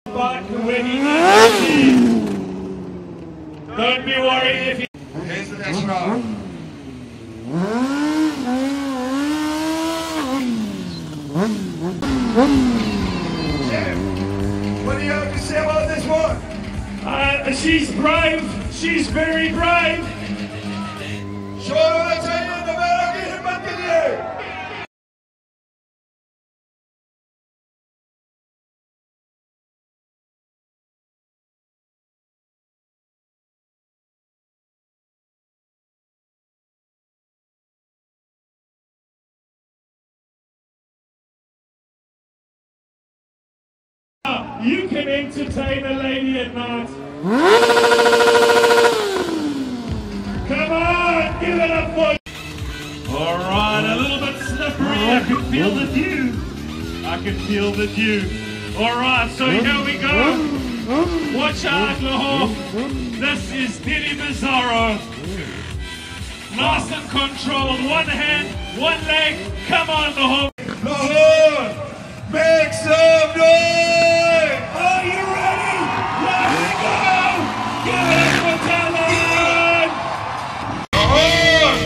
Back when he needs to be. Don't be worried if he... Here's the next round. Jim, what do you have to say about this one? She's brave. She's very brave. You can entertain a lady at night. Come on, give it up for... Alright, a little bit slippery. I can feel the dew. I can feel the dew. Alright, so here we go. Watch out, Lahore. This is Diddy Bizarro. Nice and controlled. One hand, one leg. Come on, Lahore. Lahore, make some noise! Are you ready? Let's go! Give it up for talent! Lahore!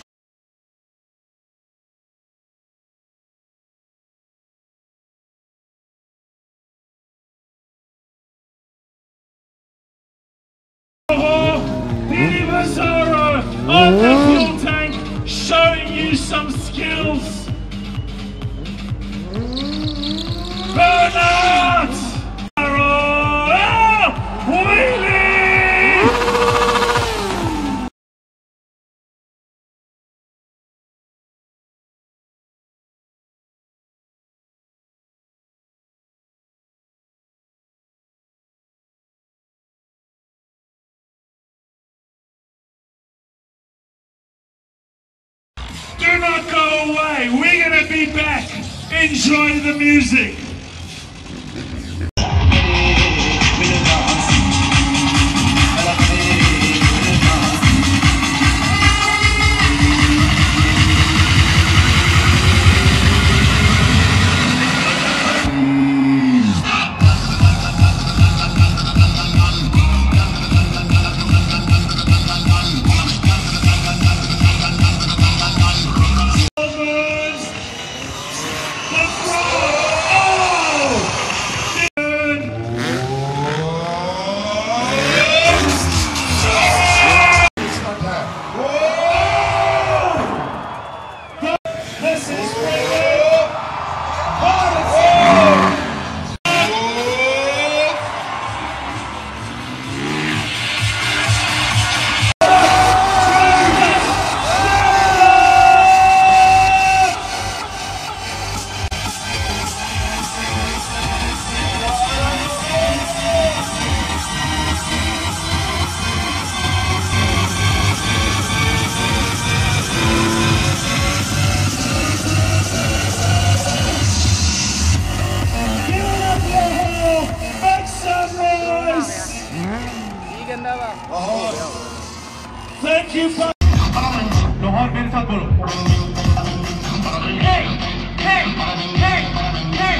Diddy Bizarro on the fuel tank, showing you some skills. Burn out! Do not go away. We're gonna be back. Enjoy the music. Thank you for... Lahore मेरे साथ बोलो. Hey, hey, hey, hey.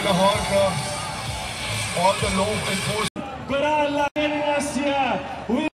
All the low and But I like us here.